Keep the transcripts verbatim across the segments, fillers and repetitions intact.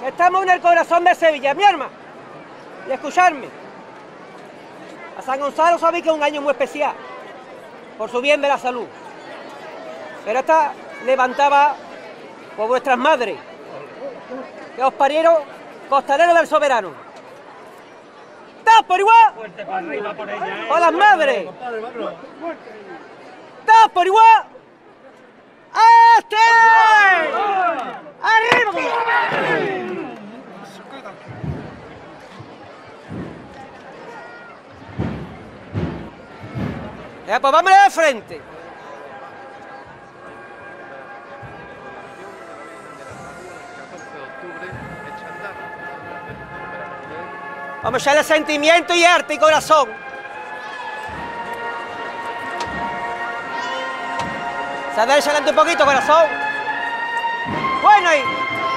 Estamos en el corazón de Sevilla, mi hermano. Y escucharme. A San Gonzalo sabéis que es un año muy especial, por su bien de la salud. Pero esta levantaba por vuestras madres, que os parieron costaleros del soberano. ¡Todos por igual! ¡Por las madres! ¡Todos por igual! ¡Este! ¡Arriba! Ya, pues vámonos de frente. Vamos a echarle sentimiento y arte y corazón. Se ha de echarle un poquito, corazón. Bueno, ahí.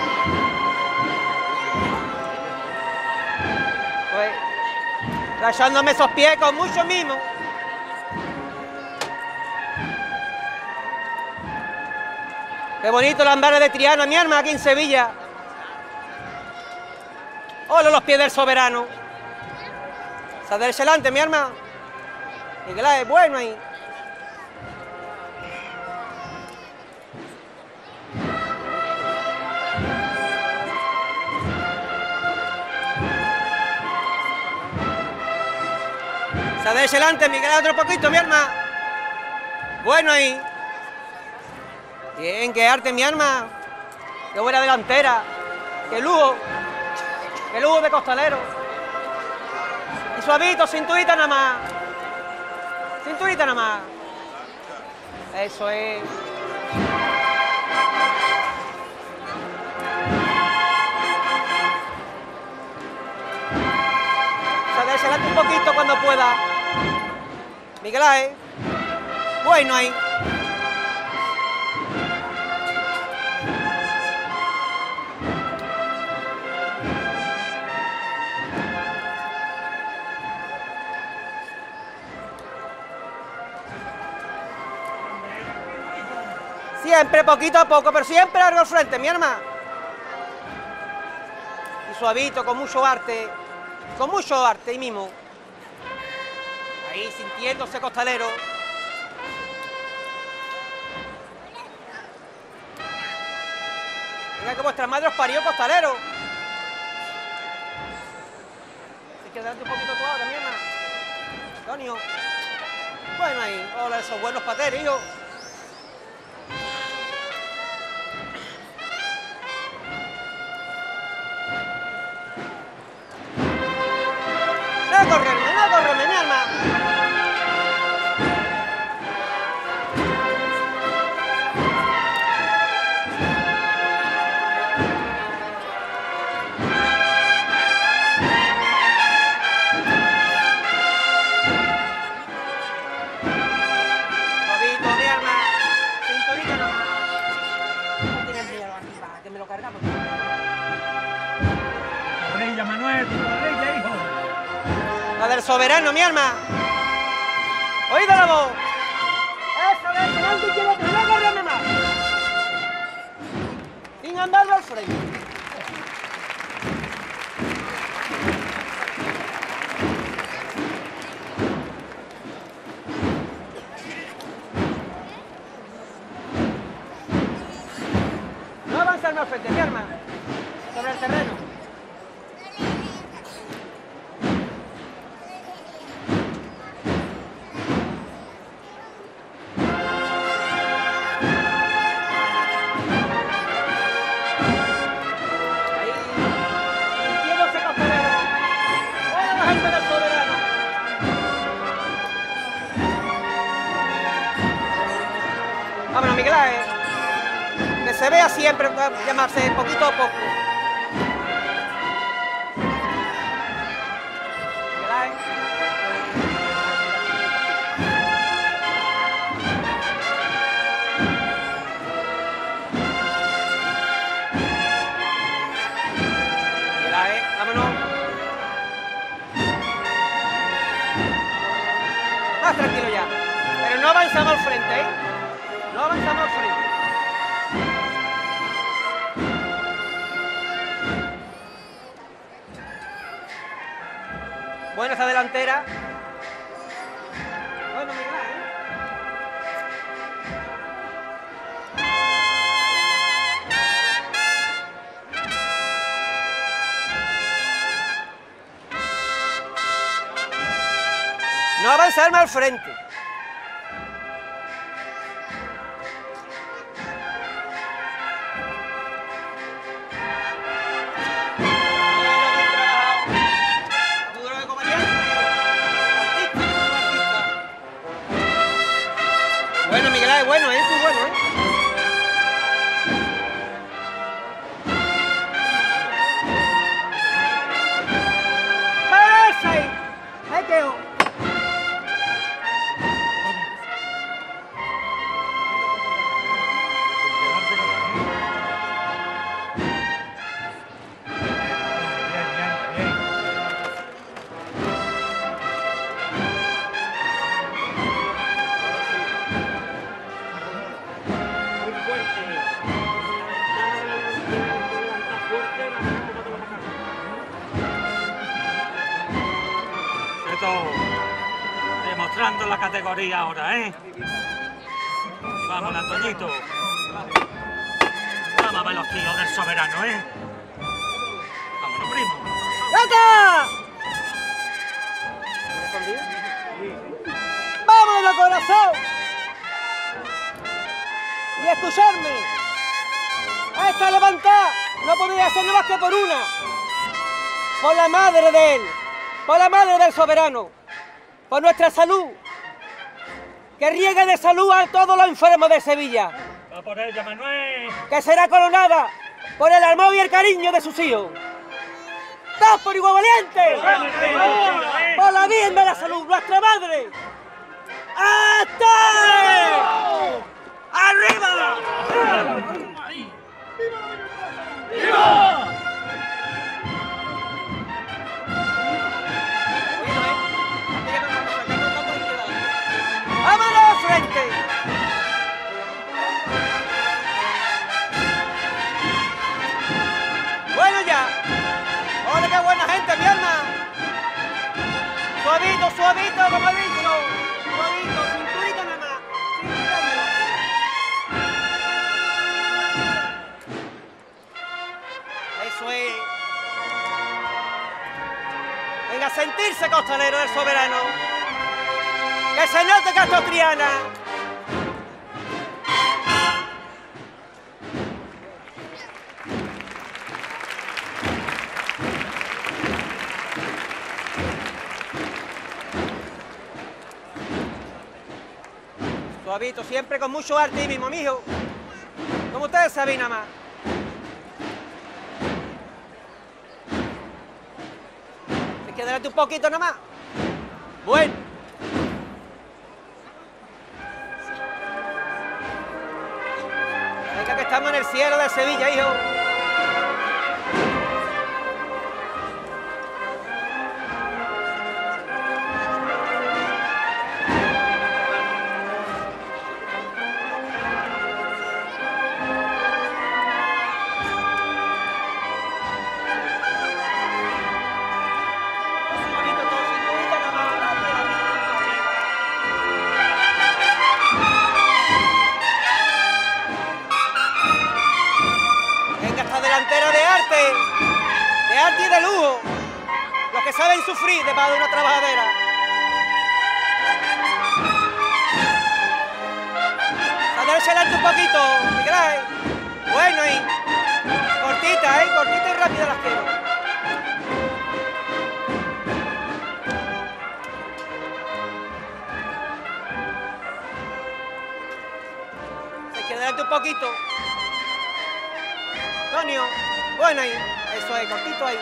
Pues, rayándome esos pies con mucho mimo. Qué bonito los ambares de Triana, mi hermana, aquí en Sevilla. Hola los pies del soberano. Se derecha adelante, mi hermana. Y que la es bueno ahí. Se derecha adelante, Miguel, otro poquito, mi hermana. Bueno ahí. Bien, qué arte, mi arma. Qué buena delantera. Qué lujo. Qué lujo de costalero. Y suavito, cinturita nada más. Cinturita nada más. Eso es. Se adelante un poquito cuando pueda. Miguel Ángel. Bueno ahí. Siempre, poquito a poco, pero siempre largo al frente, mi hermana. Y suavito, con mucho arte, con mucho arte y mimo. Ahí, sintiéndose costalero. Venga, que vuestra madre os parió costalero. Hay que darte un poquito tú ahora, mi hermana. Antonio. Bueno, ahí, hola, esos buenos pateros, hijo. No correrme, no correrme, mi alma. Suavito, mi alma. Cinturita no. No tienes miedo arriba, que me lo cargamos. Corrilla, Manuel, corrilla, hijo. La del soberano, mi alma. Oído la voz. Eso, eso, no te quiero que no correrme más. Sin andarlo al frente. No avanzarme al frente, mi alma. Sobre el terreno. Vámonos, Miguel Ángel. Que se vea siempre llamarse poquito a poco. Miguel Ángel. Miguel Ángel, vámonos. Más tranquilo ya. Pero no avanzamos al frente, ¿eh? No avanzamos al frente. Buena esa delantera. Bueno, Miguel, ¿eh? No avanzarme al frente. Bueno, Miguel, es bueno, ¿eh? Tú bueno, ¿eh? ¡Esa ahí! ¡Ahí quedó! Demostrando la categoría ahora, ¿eh? Vamos, Antoñito. Vamos a ver los tíos del soberano, ¿eh? Vámonos, primo. ¡Gata! ¡Vámonos, corazón! Y escucharme. A esta levantada no podría hacer nada más que por una. Por la madre de él. Por la madre del soberano. Por nuestra salud. Que riegue de salud a todos los enfermos de Sevilla. Va por ella, Manuel. Que será coronada por el amor y el cariño de sus hijos. ¡Todos por igual valiente! ¡Por la Virgen de la Salud, nuestra madre! ¡Hasta! ¡Arriba! ¡Viva! ¡Vámonos, frente! Bueno ya. ¡Ole, qué buena gente, mi alma! Suavito, suavito, como he dicho. Suavito, cinturita nada más. Cinturita. Eso es. Venga a sentirse costalero del soberano. ¡Que se note que esto es Triana! Suavito, siempre con mucho arte y mismo, mijo. Como ustedes saben nada más. Hay que darte un poquito nada más. Bueno. Que estamos en el cielo de Sevilla, hijo. Delantera de arte, de arte y de lujo, los que saben sufrir de más de una trabajadera. A darse adelante un poquito, Miguel. Bueno, y cortita, ¿eh? Cortita y rápida las quiero. Se queda adelante un poquito. Antonio, bueno ahí, eso es, cortito ahí.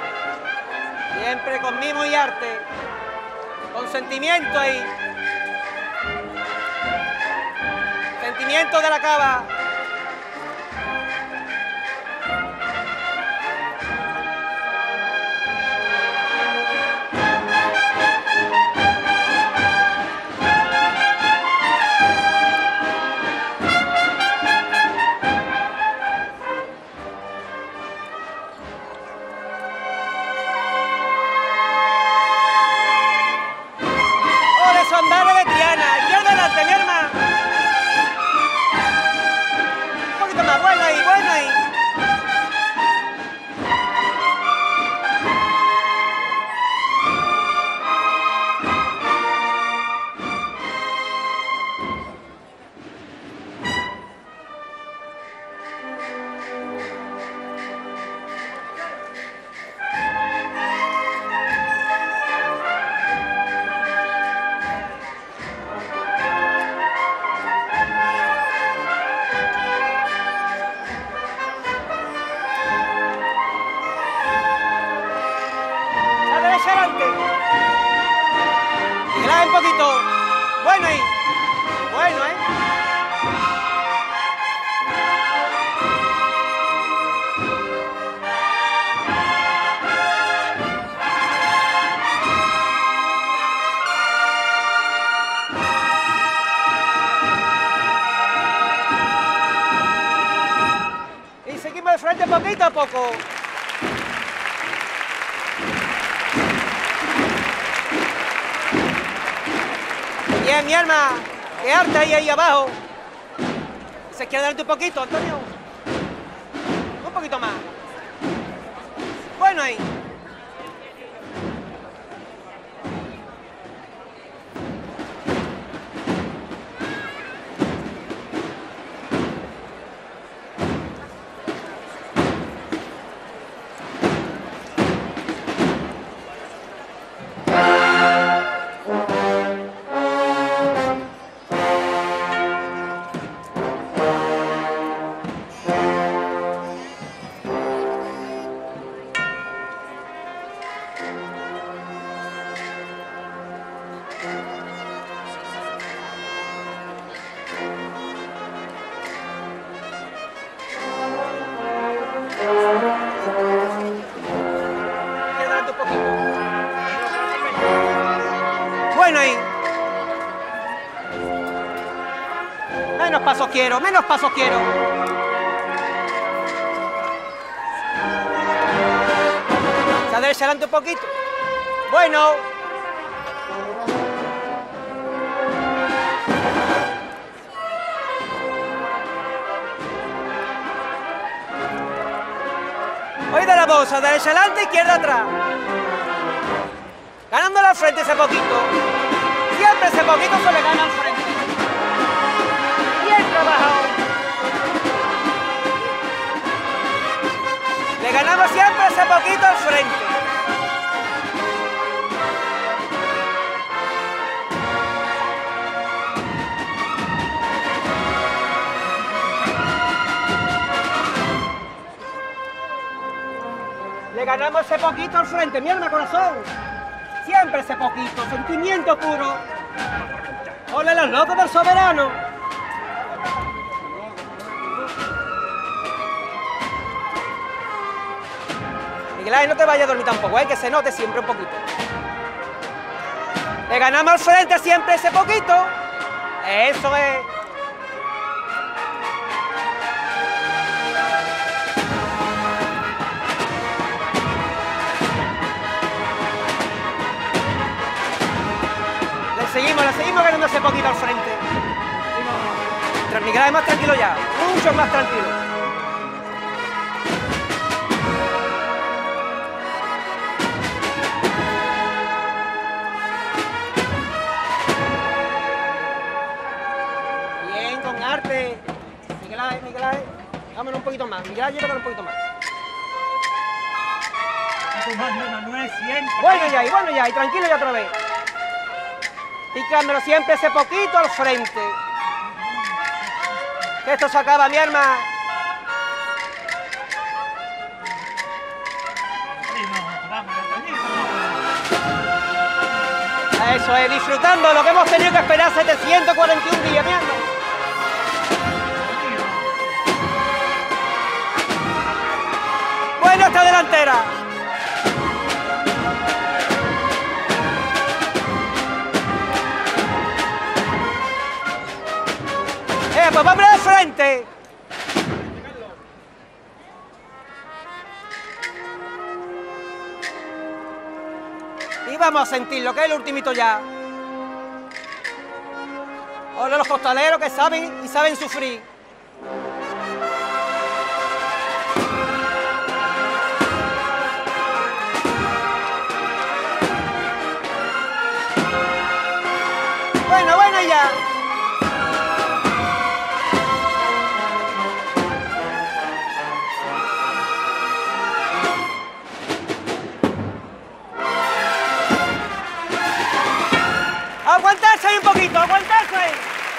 Siempre con mimo y arte, con sentimiento ahí. Movimiento de la cava. Andar de Triana, izquierda adelante, mi hermano. Un poquito más, bueno ahí, bueno ahí. Adelante. Y grave un poquito. Bueno ahí. Bueno, ¿eh? Y seguimos de frente poquito a poco. Bien, mi alma, quedarte ahí, ahí abajo. Se quiere adelante un poquito, Antonio. Un poquito más. Bueno ahí. Quedando un poquito. Bueno ahí. Menos pasos quiero, menos pasos quiero. Se aderecha adelante un poquito. Bueno. Oída la voz, a derecha adelante, izquierda atrás. Ganando la frente ese poquito. Siempre ese poquito se le gana al frente. Bien trabajado. Le ganamos siempre ese poquito al frente. Le ganamos ese poquito al frente, mi alma, corazón. Siempre ese poquito, sentimiento puro. ¡Ole los locos del soberano! Miguel Ángel, no te vayas a dormir tampoco, hay que se note siempre un poquito. Le ganamos al frente siempre ese poquito. Eso es. Seguimos, le seguimos ganando ese poquito al frente. Mientras Miguel es más tranquilo ya, mucho más tranquilo. Bien, con arte. Miguel Ángel, Miguel Ángel, vámonos un poquito más. Miguel Ángel, llévatelo un poquito más. Bueno ya, y bueno ya, y tranquilo ya otra vez. Picándolo siempre ese poquito al frente. Que esto se acaba, mi arma. Eso es, disfrutando lo que hemos tenido que esperar setecientos cuarenta y un días, mi arma. nuestra delantera. Eh, pues vamos de frente. Y vamos a sentir lo que es el ultimito ya. Hola los costaleros que saben y saben sufrir. Bueno, bueno ya. Aguantarse ahí un poquito, aguantarse ahí.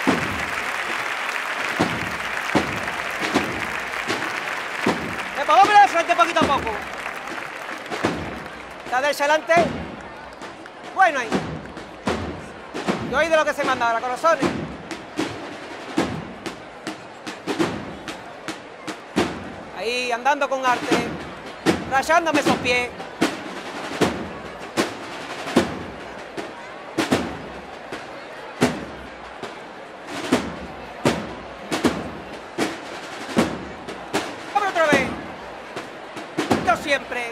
Eh, vamos a ver de frente poquito a poco. La derecha adelante. Bueno ahí. Yo oí de lo que se manda ahora, corazones. Ahí andando con arte, rayándome esos pies. Siempre.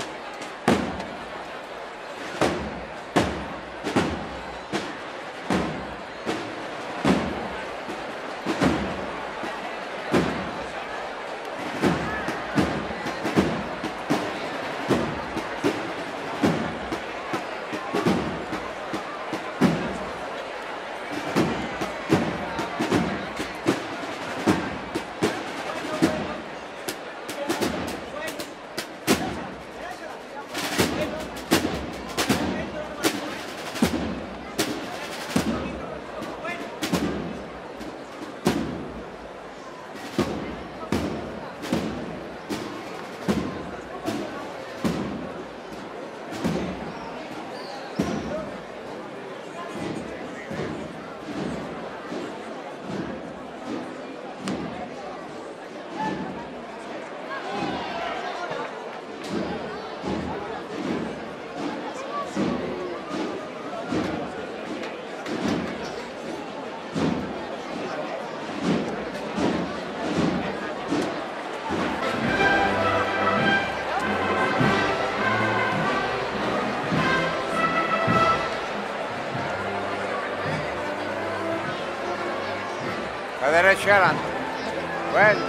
La derecha adelante. Bueno.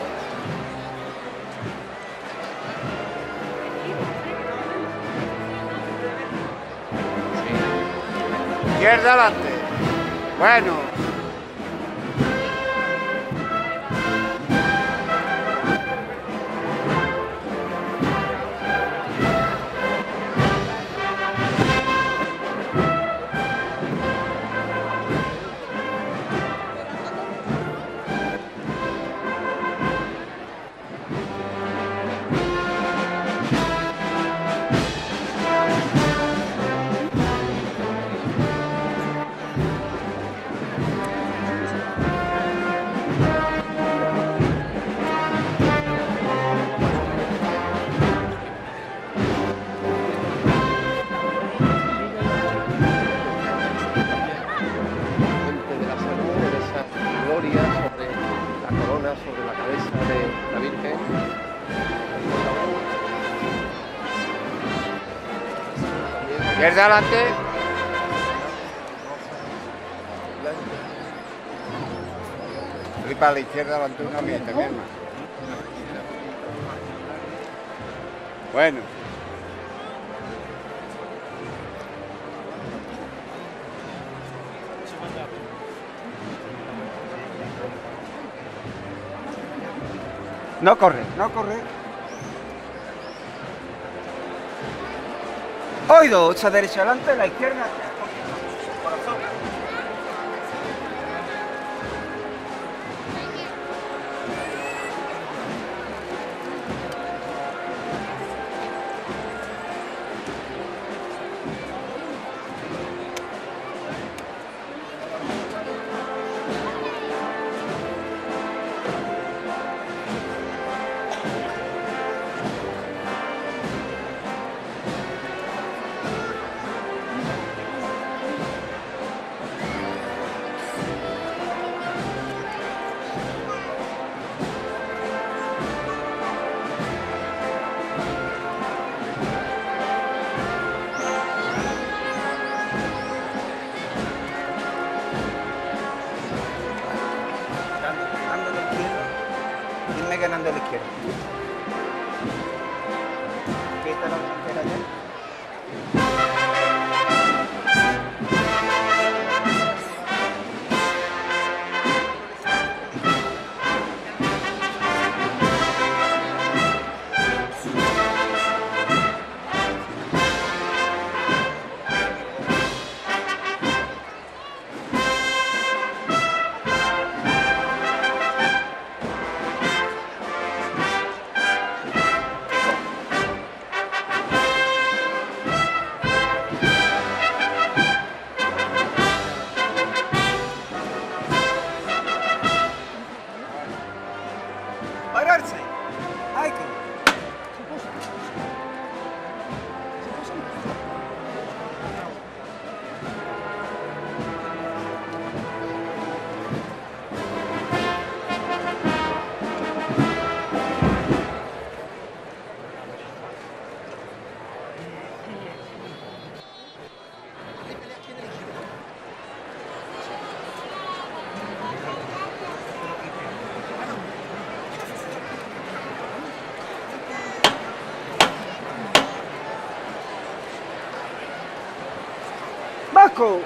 Sí. Izquierda adelante. Bueno. Sobre la cabeza de la Virgen. Izquierda adelante. Flipa a la izquierda adelante una mía también. Bueno. No corre, no corre. Oído, esa derecha adelante, la izquierda atrás. Corazón. Fernando de la izquierda. Quítalo, quítalo. Pararse. Hay que. Vasco,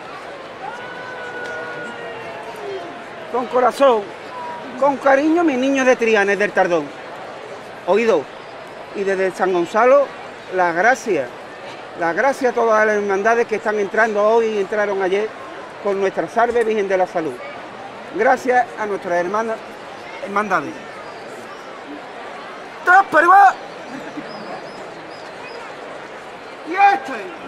con corazón, con cariño, mis niños de Trianes del Tardón. Oído, y desde San Gonzalo, las gracias, las gracias a todas las hermandades que están entrando hoy y entraron ayer con nuestra Salve Virgen de la Salud. Gracias a nuestras hermanas hermandades. ¡Tras, pero va! ¡Y este!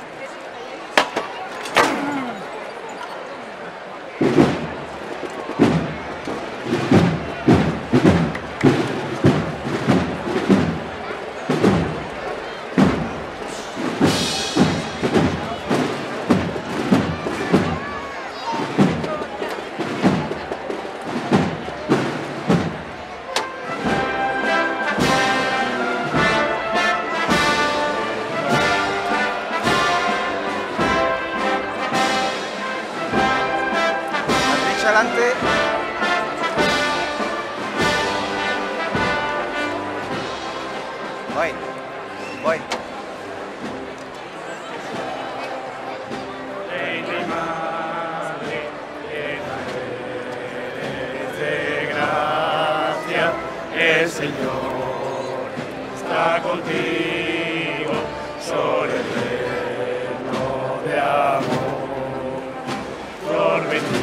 Adelante. Voy, voy. Reina y Madre, llena eres de gracia, el Señor está contigo, sobre el reino de amor, flor bendita.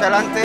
derecha adelante.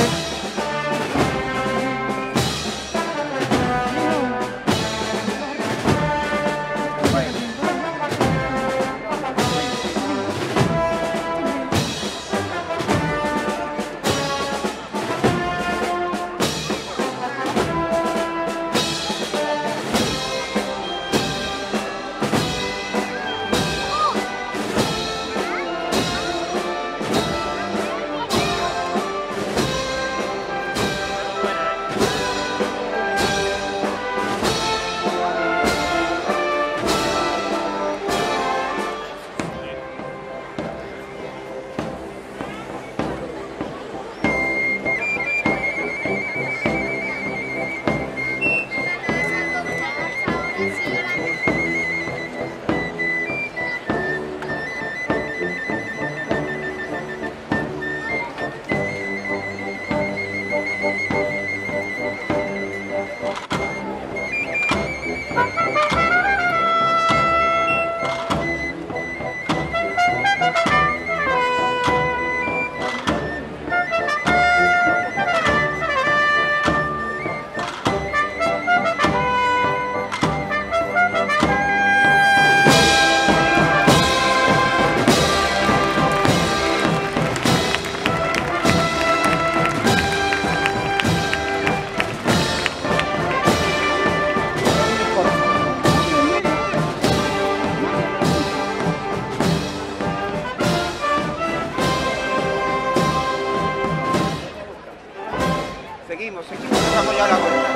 Seguimos, seguimos, estamos ya a la vuelta.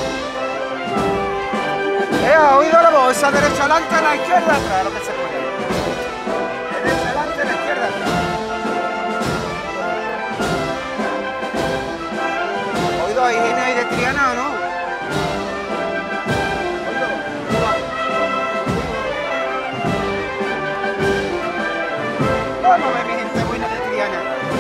¿Eh? ¿Ha oído la voz? Esa derecha adelante, a la izquierda atrás, lo que se puede. Derecha adelante, a la izquierda atrás. ¿Oído a Higiene y de Triana o no? Vamos a ver, mi gente buena de Triana.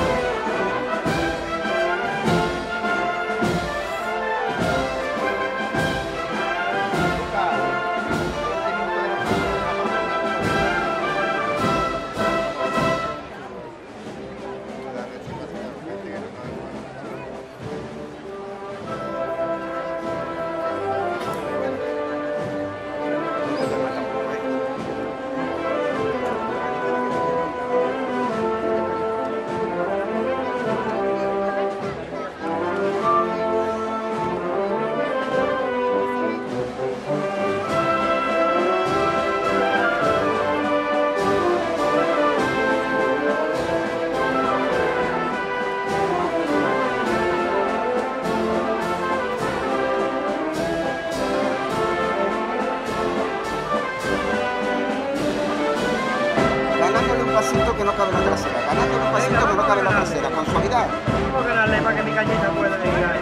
Que no cabe la trasera, ganando un pasito que no cabe la trasera, con suavidad. Vamos a ganarle para que mi cañita pueda llegar.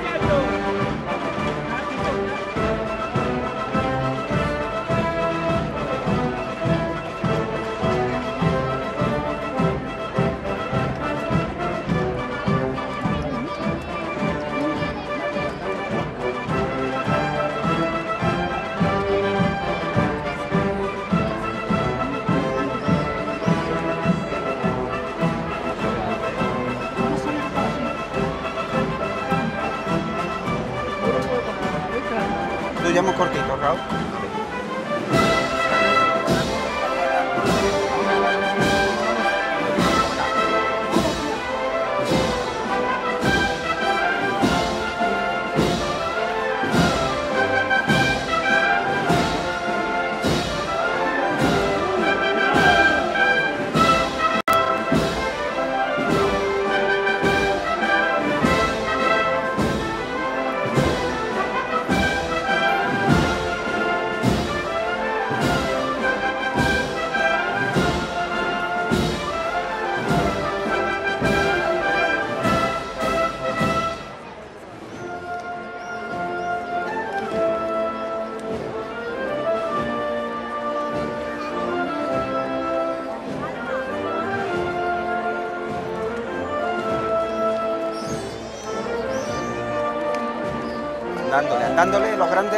Ya muy cortito, Raúl. Andándole, andándole, los grandes.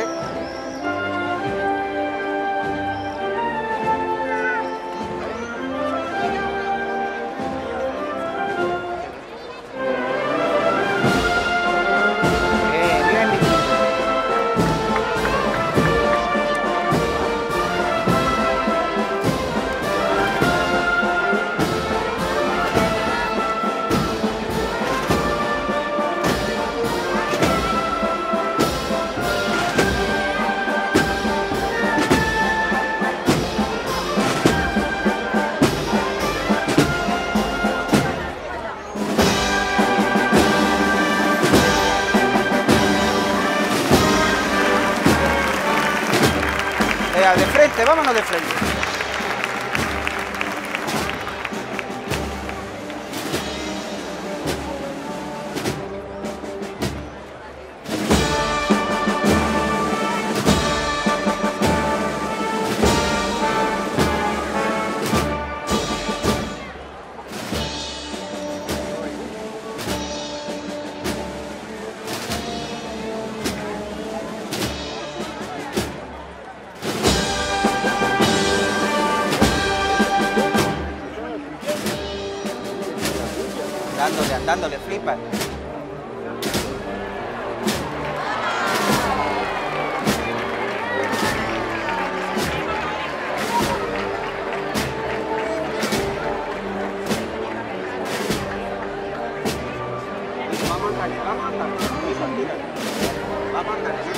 Venga, de frente, vámonos de frente. Andándole, andándole, flipa. Vamos a andar, vamos a andar. Vamos a andar.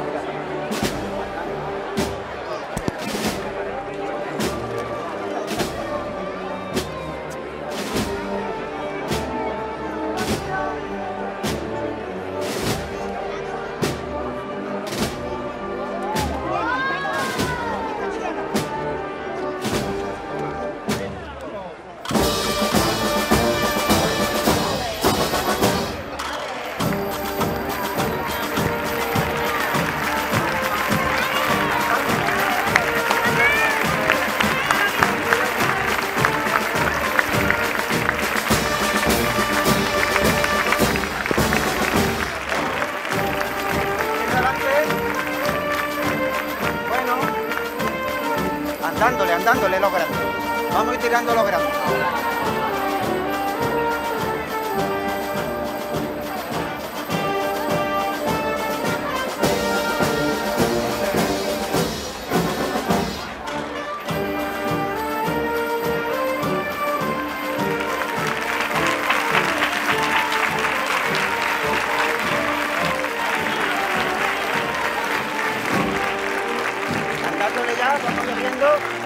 Andándole, andándole los grandes. Vamos a ir tirando los grandes. Andándole ya, vamos lloviendo.